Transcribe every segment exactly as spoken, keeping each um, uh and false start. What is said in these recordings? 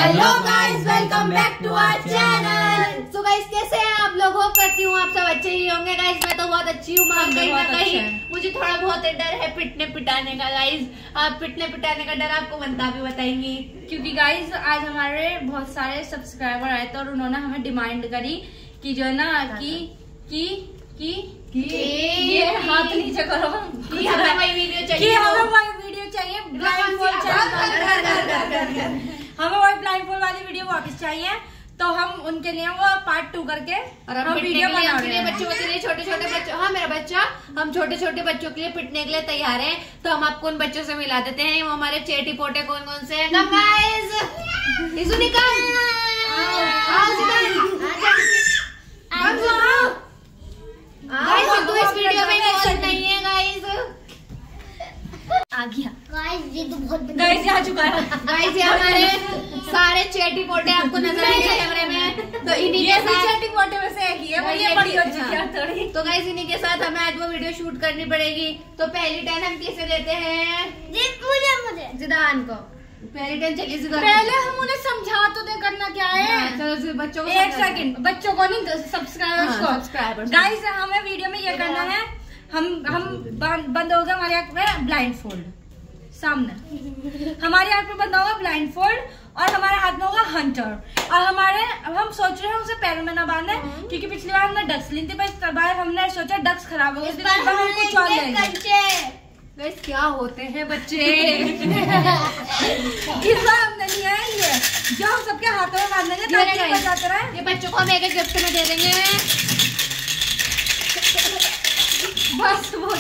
Hello guys, welcome back to our channel. So guys, कैसे हैं आप लोग? होप करती हूँ आप सब अच्छे ही होंगे। गाइस मैं तो बहुत अच्छी हूँ, मगर कहीं ना कहीं मुझे थोड़ा बहुत डर है पिटने पिटाने का। गाइस आप पिटने पिटाने का डर आपको बनता भी बताएंगी, क्योंकि गाइस आज हमारे बहुत सारे सब्सक्राइबर आए थे और उन्होंने हमें डिमांड करी कि जो है ना कि कि कि कि ये हाथ नीचे करो कि हमें वही वीडियो चाहिए, कि हमें वही वीडियो चाहिए, ब्लाइंड फोल्ड चाहिए, हमें वही ब्लाइंड फोल्ड वाली वीडियो वापस चाहिए। तो हम उनके लिए वो पार्ट टू करके और हम वीडियो बना रहे हैं बच्चों के लिए, छोटे छोटे बच्चों। हाँ मेरा बच्चा, हम छोटे छोटे बच्चों के लिए पिटने के लिए तैयार हैं। तो हम आपको उन बच्चों से मिला देते हैं। वो हमारे चेटी पोटे कौन कौन से हैं। तो इस वीडियो में नहीं है गाइस। आ गया गाइस, ये तो बहुत गाइस आ चुका है। गाइस ये हमारे सारे चेटी पोटे आपको नजर आएंगे कैमरे में। तो इन्हीं के साथ चेटी पोटे में से एक ही है, ये बड़ी हो चुकी है थोड़ी। तो गाइस इन्हीं के साथ हमें आज वो वीडियो शूट करनी पड़ेगी। तो पहली टर्न हम किसे देते हैं? मुझे मुझे जिदान को पहली टर्न चलिए जिदान। पहले हम उन्हें समझा तो दे करना क्या है। चलो बच्चों को एक सेकंड, बच्चों को नहीं, सब्सक्राइबर्स को। सब्सक्राइबर्स गाइस हमें वीडियो में ये करना है, हम हम बंद हो गया हमारे आंख में ब्लाइंड फोल्ड सामने, हमारे हाथ में बंद होगा ब्लाइंड फोल्ड और हमारे हाथ में होगा हंटर। और हमारे अब हम सोच रहे हैं उसे पैरों में ना बांधे, क्योंकि पिछली बार हमने डक्स ली थी, पर इस बार हमने सोचा डक्स खराब हो गई, इस बार हम कुछ और लेंगे। गाइस क्या होते हैं बच्चे। इस बार हमने लिया है ये जो हम सबके हाथों में बांधेंगे ताकि बचाते रहे। ये बच्चों को हम एक एक गिफ्ट में दे देंगे। बस वो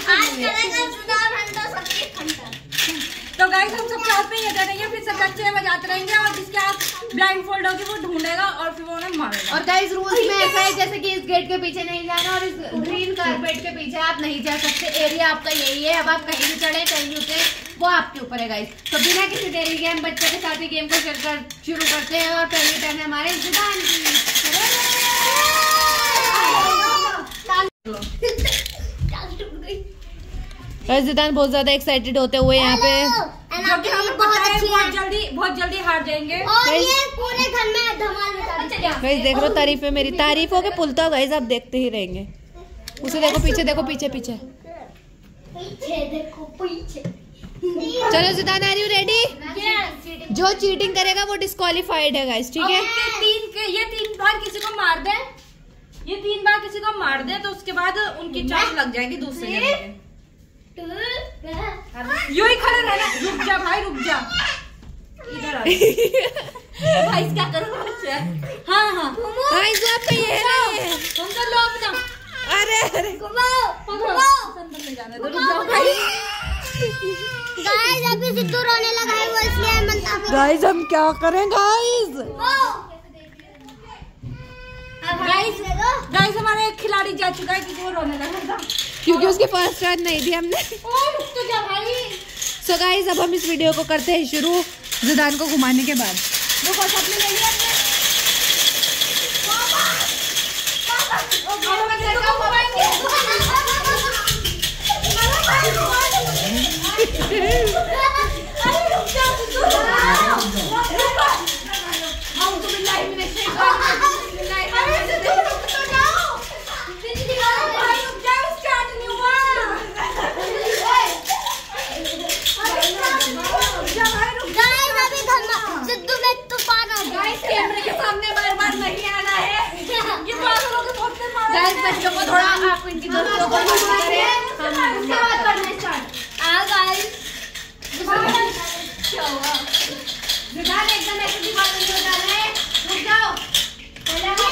तो गाइस हम सबके हाथ में ये दे देंगे, फिर सब बच्चे बजाते रहेंगे और जिसके हाथ ब्लाइंड फोल्ड होगी वो ढूंढेगा और फिर वो उन्हें मारेगा। और गाइस रूल्स में ऐसा है जैसे कि इस गेट के पीछे नहीं जाना और इस ग्रीन कारपेट के पीछे आप नहीं जा सकते। एरिया आपका यही है। अब आप कहीं भी चढ़े कहीं भी उतरे वो आपके ऊपर है गाइस। तो बिना किसी देरी के हम बच्चों के साथ ही गेम को शुरू करते हैं। और पहली टर्न है हमारे जिदान की। जिदान बहुत ज्यादा एक्साइटेड होते हुए यहाँ पे, जो कि हमें पता है बहुत जल्दी बहुत जल्दी हार जाएंगे और ये पूरे घर में धमाल मचा। गाइस देख लो, तारीफ है मेरी, तारीफों के पुल तो गाइस आप देखते ही रहेंगे। उसे देखो पीछे, देखो पीछे पीछे पीछे देखो पीछे। चलो जिदान, आर यू रेडी? जो चीटिंग करेगा वो डिस्क्वालीफाइड है गाइस, ठीक है? तीन के ये तीन बार किसी को मार दे, ये तीन बार किसी को मार दे तो उसके बाद उनकी चांस लग जाएगी दूसरे जने के। यू ही खड़े रहना। रुक जा भाई, रुक जा, इधर आ। भाई क्या करो बच्चे? हाँ हाँ भाई जो आपका ये है ना, ये तुम तो लो अपना। अरे अरे संदर में जाना, रुक जाओ भाई। गाइस अभी सिद्धू रोने लगा है, वो इसलिए मनता भी। गाइस हम क्या करें गाइस? गाइस गाइस हमारा एक खिलाड़ी जा चुका है क्योंकि वो रोने लगा था, क्योंकि उसकी फर्स्ट टर्न नहीं थी हमने। तो क्या भाई। सो गाइस अब हम इस वीडियो को करते हैं शुरू जिदान को घुमाने के बाद। वो बस अपने ले लिया अपने। अब हम तेरे को घुमाएंगे। अरे रुक जा, हम तुम्हें लाइव में से कैमरे के सामने बार बार नहीं आना है। ये पागलों के बहुत से मार। गाइस बच्चों को थोड़ा आप इनकी दोस्तों को करें, हम उसके बाद करना स्टार्ट। आ गाइस क्या हुआ? जिदान एकदम ऐसे दिमाग नहीं हो रहा है। रुक जाओ, पहले हम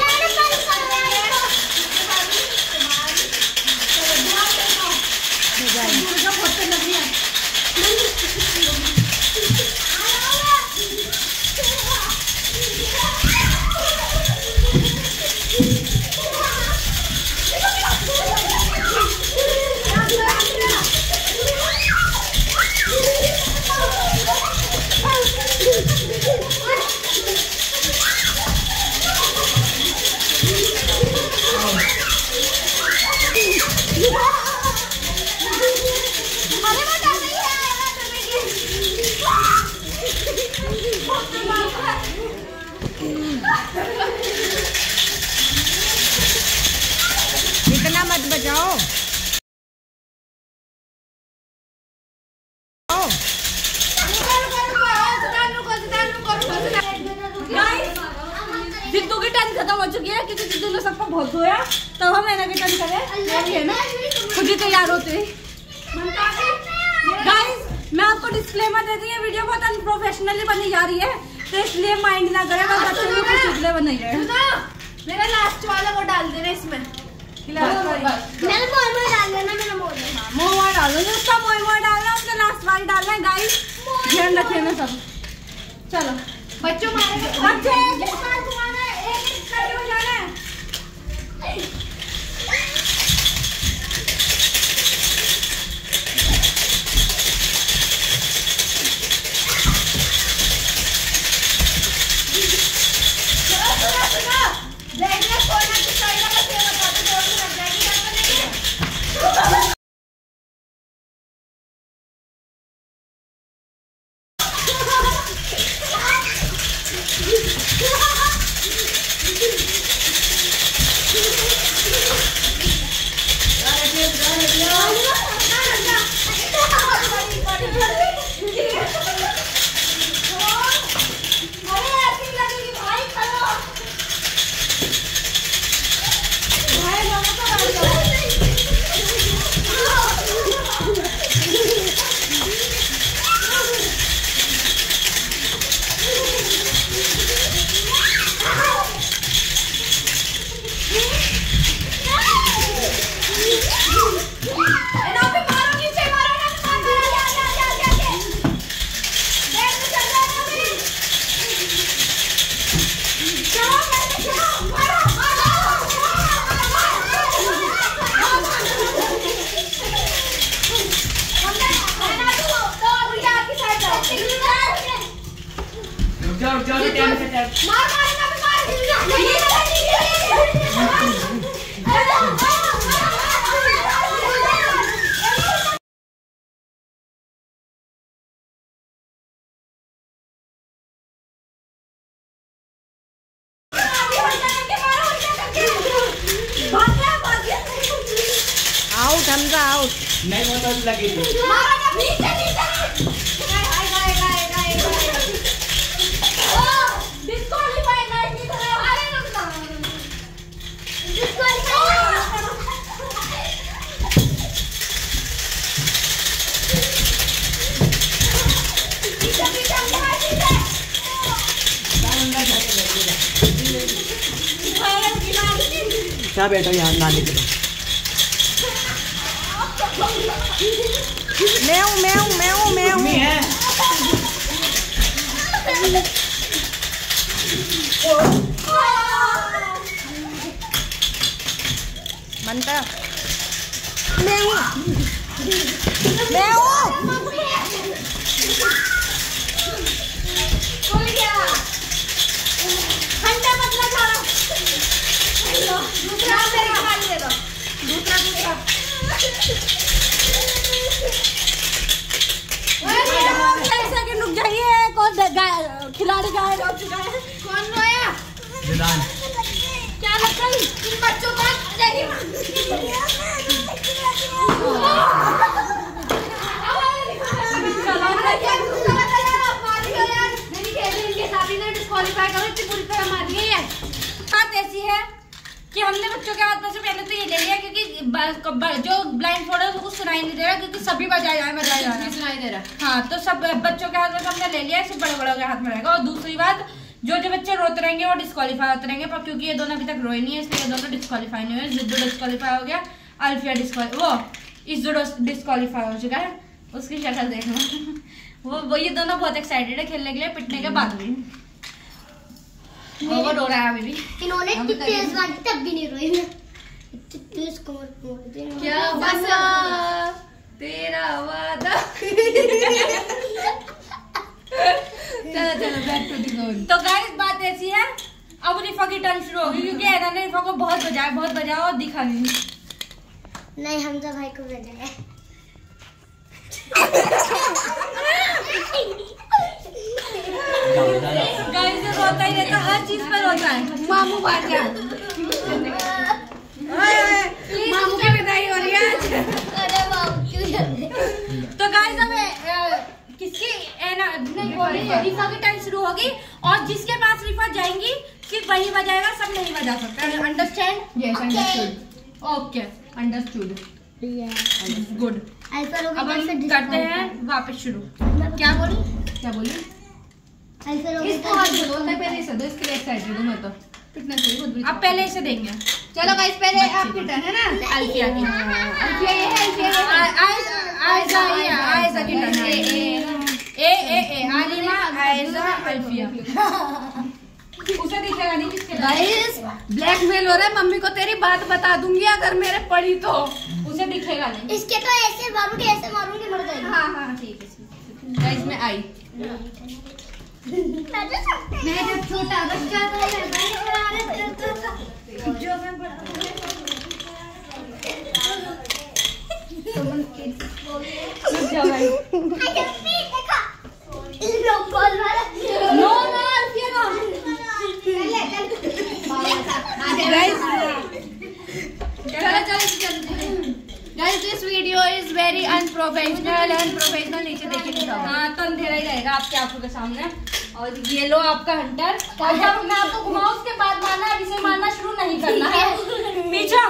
खत्म हो चुकी है क्योंकि जिद्दू ने सबको बहुत धोया, तो हम एना रिटर्न करें खुद ही तैयार होते। गाइस मैं आपको डिस्क्लेमर दे दूं, ये वीडियो बहुत अनप्रोफेशनली बनी जा रही है, तो इसलिए माइंड ना करें, बस बच्चों को कुछ चुगले बन नहीं रहे। मेरा लास्ट वाला वो डाल देना इसमें, मैंने मोर मोर डाल देना, मैंने मोर मोर डाल दो, उसका मोर मोर डालना, उसका लास्ट वाली डालना है। गाइस ध्यान रखें ना सब। चलो बच्चों मारे बच्चे एक साथ घुमाना है, एक एक करके हो जाना है। Out Hamza out. नहीं वो तो लगी थी। मारो ना नीचे नीचे। गाय गाय गाय गाय गाय। ओ डिस्क्वालीफाई गाइस नहीं कर रहे। अरे रुक ना। डिस्क्वालीफाई। पीछे पीछे पीछे। क्या बेटा यहाँ नानी के मैऊ मैऊ मैऊ मैऊ है। मनता मैऊ मैऊ कोई क्या घंटा मतलब था। दूसरा मेरे का पानी दे दो। दूसरा दूसरा रुक जाइए। कौन खिलाड़ी गायब हो चुका है? कौन रोया? जिदान। क्या लगता है इन बच्चों का डिस्क्वालीफाई करो, इतनी बुरी तरह मार दिए है। बात ऐसी है कि हमने बच्चों के हाथ में से पहले तो ये ले लिया क्योंकि जो ब्लाइंड फोल्ड है उसको सुनाई नहीं दे रहा क्योंकि सभी बजाए जाए बजाए जा रहा है। सुनाई दे रहा। हाँ तो सब बच्चों के हाथ में हमने ले लिया, सिर्फ बड़े बड़ों के हाथ में रहेगा। और दूसरी बात, जो जो बच्चे रोते रहेंगे वो डिस्क्वालीफाई होते रहेंगे, पर क्योंकि ये दोनों अभी तक रोए नहीं है इसलिए ये दोनों डिस्क्वालीफाई नहीं हुए। जिद्दू डिस्क्वालीफाई हो गया, अल्फिया डिस्क्वाली वो इज्जू डिस्क्वालीफाई हो चुका है। उसकी शक्ल देखना वो वो ये दोनों बहुत एक्साइटेड है खेलने के लिए, पिटने के बाद भी वो रो रहा है अभी भी। इन्होंने इतनी तेज मारी तब भी नहीं रोई। इतनी तेज कमर मारते हैं। क्या बसा तेरा वादा। चलो चलो बैक टू द गोल। तो गाइस बात ऐसी है, अब रिफा की टर्न शुरू होगी क्योंकि ऐना ने रिफा को बहुत बजाया बहुत बजाया और दिखा नहीं। नहीं हमजा भाई को बजाया। गाइस ये रोता ही रहता, हर चीज पर रोता है। मामू बात क्या? मामू की विदाई हो रही है आज। अरे बाबू क्यों जाते? तो गाइस हमें किसकी ए ना नहीं रिफा की टर्न शुरू होगी और जिसके पास रिफा जाएंगी सिर्फ वही बजाएगा, सब नहीं बजा सकते। Understand? Yes understood. Okay understood. Good. अब हम करते हैं वापस शुरू। क्या बोली? क्या बोली? ऐसा इसको हाथ दो, मैं पहले से दो, इसके लिए एक्साइटेड हूं मैं तो। कितना सही, बहुत बुरी। अब पहले इसे देंगे। चलो गाइस पहले आपकी टर्न है ना, अल्फिया की। अल्फिया ये है, अल्फिया ये है। आयजा आयजा की टर्न है। ए ए ए आलिमा आयजा अल्फिया। उसे दिखेगा नहीं किसके। गाइस ब्लैकमेल हो रहा है, मम्मी को तेरी बात बता दूंगी अगर मेरे पड़ी तो। उसे दिखेगा नहीं। इसके तो ऐसे मारूंगी, ऐसे मारूंगी, मर जाएगी। हाँ हाँ ठीक है। गाइस मैं आई। मैं जब छोटा बच्चा था जो मैं बड़ा नो नो अल्फिया नो। चलो चलो guys this video is very unprofessional and professional. नीचे देखिए लिखा हुआ। हाँ तो अंधेरा ही रहेगा आपकी आंखों के सामने। और ये लो आपका हंटर। और जब मैं आपको घुमाऊं उसके बाद मारना है, इसे मारना शुरू नहीं करना है। पीछे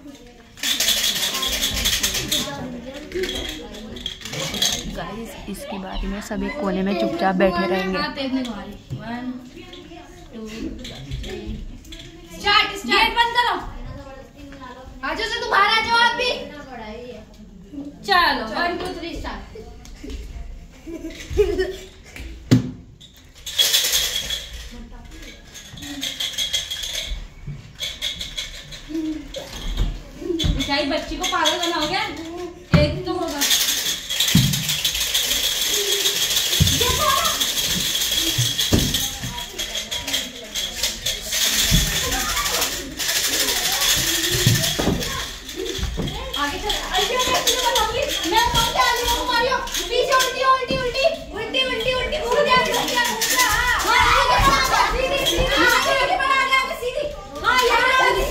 गाइस इसकी बारी में सभी कोने में चुपचाप बैठे रहेंगे। हाँ, देखने को आ रही। One, two, three. Start gate बंद करो। आजो से तू बाहर आ जाओ आप भी। चलो वन टू थ्री स्टार्ट। बेचारी बच्ची को पागल बनाओगे, एक तो होगा। आगे चल। अल्फिया मैं तुझे बताऊंगी, मैं कौन से आलू को मारियो। पीछे उल्टी उल्टी उल्टी उल्टी उल्टी उल्टी घूम जा घूम जा घूम जा। हां आगे बढ़ा, सीधी सीधी आगे बढ़ा, आगे सीधी। हां यहां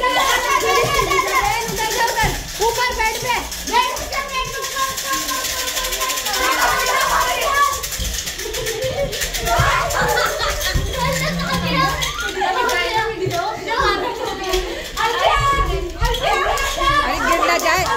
ऊपर बैठ पे बैठ ऊपर बैठ अरे गिर ना जाए।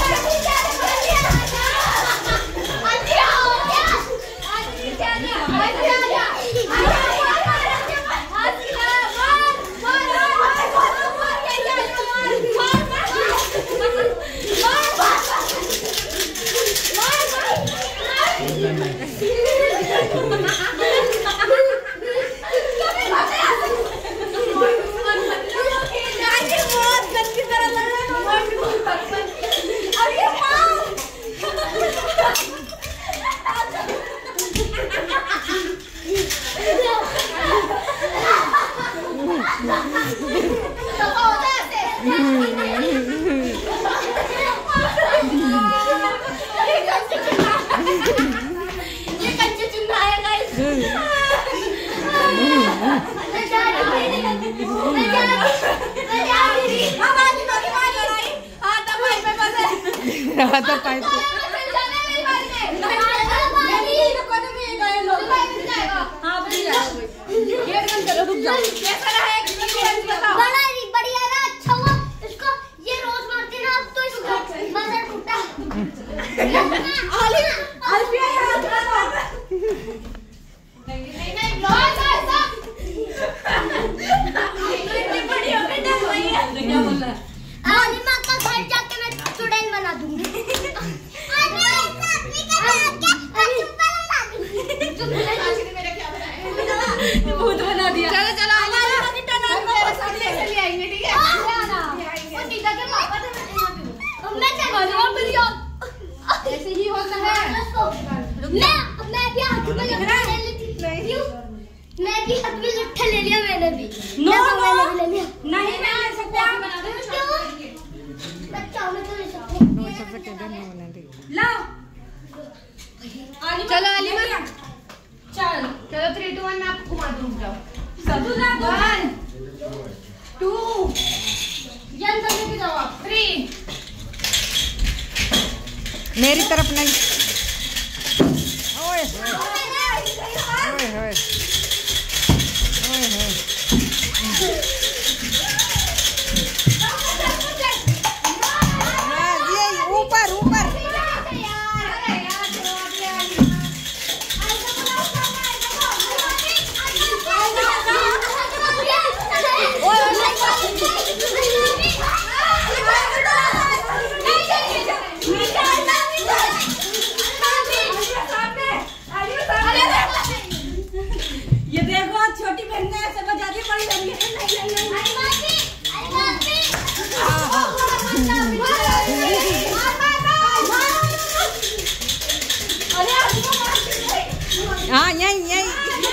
तो पाइप रुक जाओ। कैसा रहा एक्सपीरियंस बताओ। बड़ा ही बढ़िया रहा, अच्छा हुआ। इसको ये रोज मारते ना, अब तो इसका मजा टूटा। अल्फिया यार नहीं नहीं नहीं लॉस ऐसा इतनी बड़ी हो गई ना वही है। क्या बोल रहा है? आलिमा का घर जाके मैं चुड़ैल बना दूंगी। भूत बना दिया। चलो चलो आलिमा की टर्न आप मेरे साथ ऐसे ले आएंगे ठीक है। वो सीधा के पापा थे मैं चल ऐसे ही होता है। मैं मैं भी हाथ में लट्ठा ले ली। मैं भी हाथ में लट्ठा ले लिया, मैंने भी। नो मैंने भी ले लिया। नहीं मैं ले सकता। बच्चा मैं तो ले सकती हूँ। लाओ चलो आलिमा चल चलो थ्री टू वन आप घुमा दूँ जाओ। सब ना वन टू जन करने की जाओ आप। थ्री मेरी तरफ नहीं। ओ ऊपर ऊपर ये देखो छोटी बहन ने ऐसे बजा दी, बड़ी बहन ने हाँ यही यही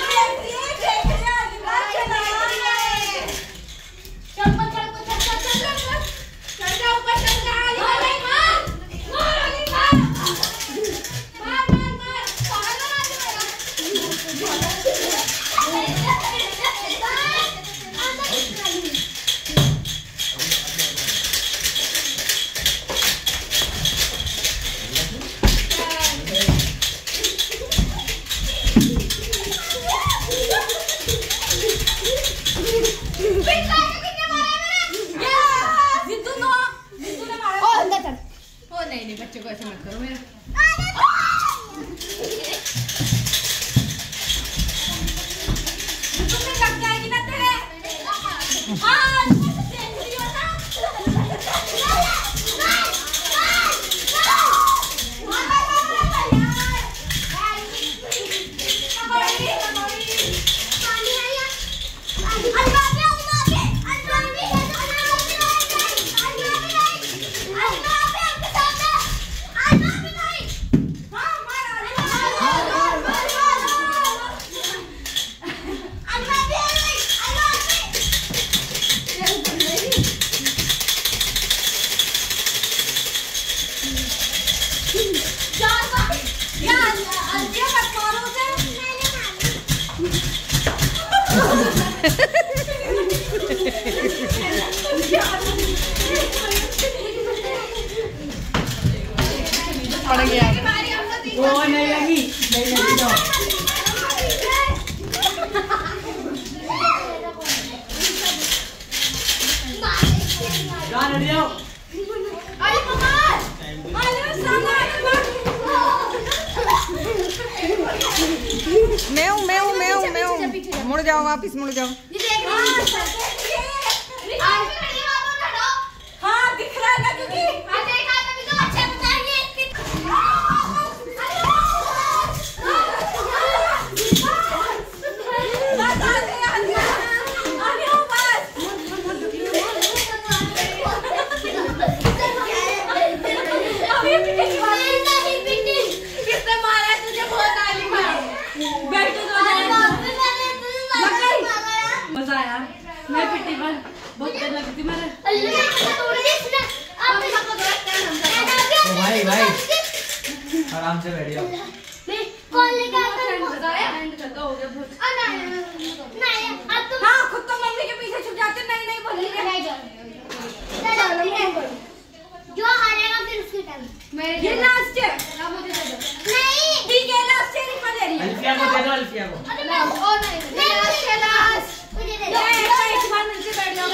नहीं नहीं बच्चों को ऐसे मत करो मेरा। तुम्हें लग जाएगी ना तेरे। पड़ गया वो नहीं लगी नहीं लगी तो जान हट जाओ। मैं हूँ मैं हूँ मैं हूँ मैं हूँ मुड़ जाओ वापिस मुड़ जाओ। हाँ दिख रहा है ना क्योंकि मजा आया। मैं पिट्टी पर बहुत डर लगती मेरे। तो भाई भाई आराम से बैठ जाओ। हाँ खुद तो मम्मी के पीछे छुप जाते नहीं नहीं बोलेंगे। जो हारेगा फिर उसकी टर्न। ये लास्ट है। नहीं ठीक है लास्ट है नहीं ले रही है। अल्फिया को दे दो अल्फिया को। अरे मैं ओ नहीं लास्ट है लास्ट मुझे दे दो। एक बार नीचे बैठ जाओ।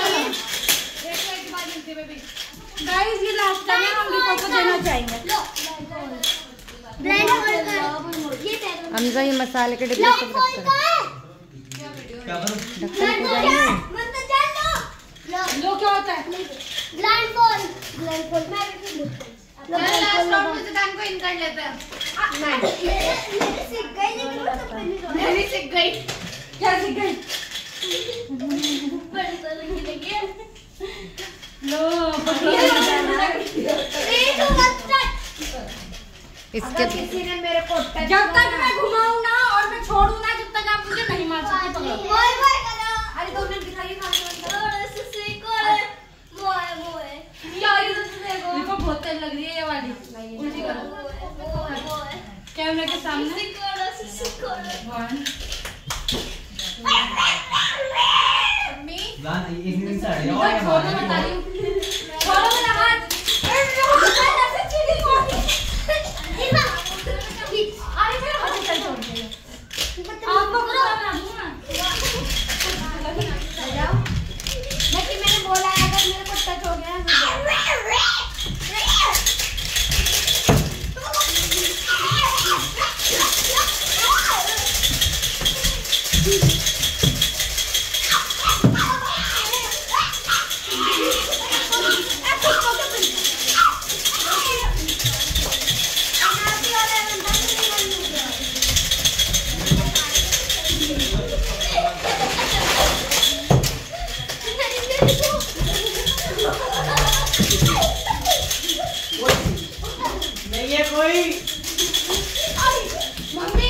गाइस ये लास्ट है ना हम दीपक को देना चाहेंगे। लो ब्लाइंड फोल्ड कर ये हमजा ये मसाले के डिब्बे ब्लाइंड सब फोल्ड रख कर क्या करूं? ढक्कन को जाइए। मत जान लो लो लो क्या होता है? ब्लाइंड फोल्ड ब्लाइंड फोल्ड मैं भी लो लास्ट राउंड में दुकान को इन कर लेते हैं। नहीं मेरे सीख गई लेकिन वो तो पहले मेरी सीख गई। क्या सीख गई? बड़ी तो लगी लगी लो एक मत इसके किसी ने मेरे को टच जब तक मैं घुमाऊं ना और मैं छोड़ूं ना जब तक आप मुझे नहीं मार सकते पकड़ो। मोए मोए करो अरे दो मिनट दिखाइए काम थोड़ा सा सीखो मोए मोए यार ये तो देखो देखो बहुत तेज लग रही है ये वाली। उल्टी करो मोए कैमरे के सामने। सीखो सीखो वन मम्मी जान एक मिनट से हट जाओ। इधर छोड़ो बता रही हूँ। छोड़ो मेरा हाथ। अरे मेरा हाथ चल नहीं है कोई। मम्मी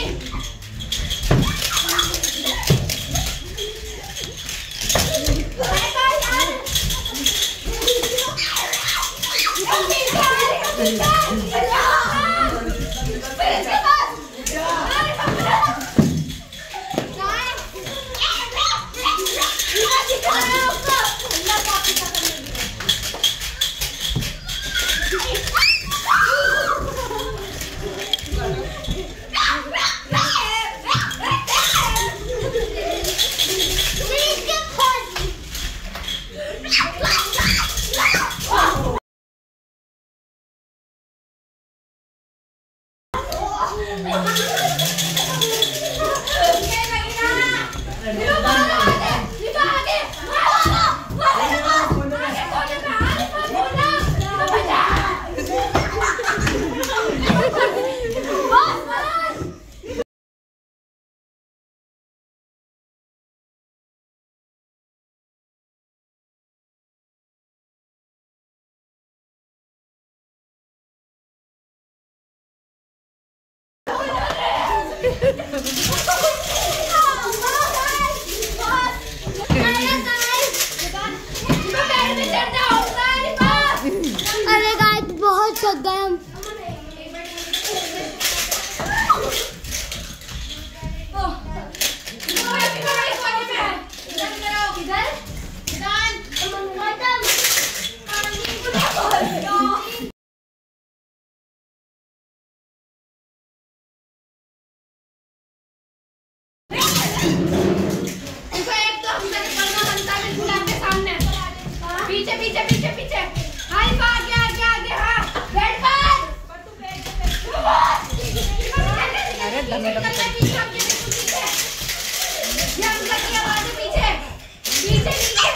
अरे गाइस बहुत थक गए हम। पीछे पीछे पीछे पीछे हाय आगे आगे आगे हाँ बैठ अरे डमे डमे पीछे पीछे पीछे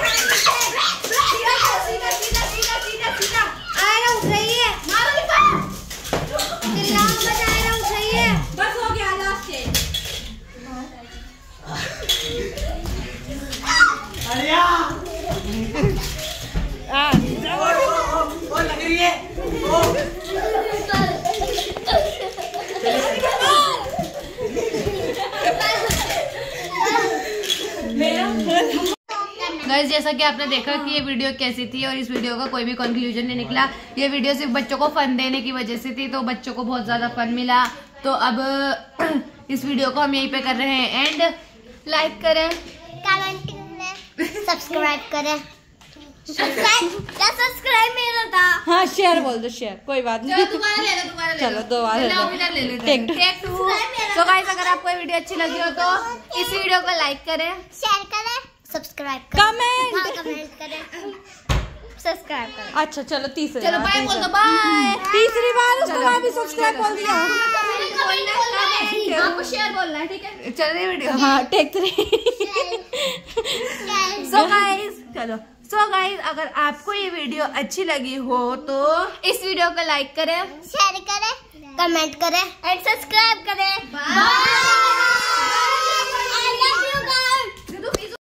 सीधा सीधा सीधा सीधा सीधा आयरा उठ रही है। मारो लिखा चिल्ला मत आयरा उठ रही है। बस हो गया लास्ट स्टेज। अरिया आ वो लग रही है। गाइस जैसा कि आपने देखा कि ये वीडियो कैसी थी और इस वीडियो का कोई भी कंक्लूजन नहीं निकला। ये वीडियो सिर्फ बच्चों को फन देने की वजह से थी, तो बच्चों को बहुत ज्यादा फन मिला। तो अब इस वीडियो को हम यहीं पे कर रहे हैं एंड लाइक करें, कमेंट करें, सब्सक्राइब करें। सब्सक्राइब मेरा था। हाँ शेयर बोल दो, शेयर कोई बात नहीं। चलो दोबारा ले लो दोबारा ले चलो, लो दोबारा ले लो। लो, इधर ले लेते टेक हैं। टू। Take two. तो गाइस अगर आपको ये वीडियो अच्छी लगी हो तो इस वीडियो को लाइक करें, शेयर करें, सब्सक्राइब करें, कमेंट। हाँ कमेंट करें, सब्सक्राइब करें। अच्छा चलो तीसरी चलो बार, बाय बोल तीसरी दो बाय। तीसरी बार उसको मैं भी सब्सक्राइब बोल दिया। आपको शेयर बोलना है, ठीक है? चल रही वीडियो। हाँ टेक थ्री। सो गाइस चलो सो गाइस अगर आपको ये वीडियो अच्छी लगी हो तो इस वीडियो को लाइक करें, शेयर करें, कमेंट करें एंड सब्सक्राइब करें। बाय।